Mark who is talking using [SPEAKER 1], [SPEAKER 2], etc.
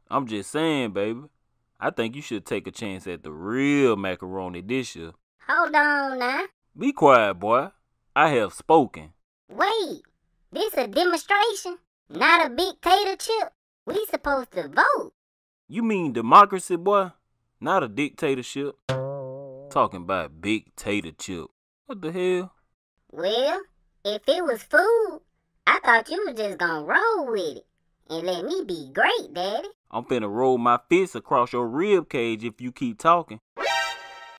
[SPEAKER 1] I'm just saying, baby. I think you should take a chance at the real macaroni this year.
[SPEAKER 2] Hold on now.
[SPEAKER 1] Be quiet, boy. I have spoken.
[SPEAKER 2] Wait, this a demonstration, not a dictatorship. We supposed to vote.
[SPEAKER 1] You mean democracy, boy? Not a dictatorship. Talking about big tater chip. What the hell?
[SPEAKER 2] Well, if it was food, I thought you was just gonna roll with it and let me be great, Daddy.
[SPEAKER 1] I'm finna roll my fist across your rib cage if you keep talking.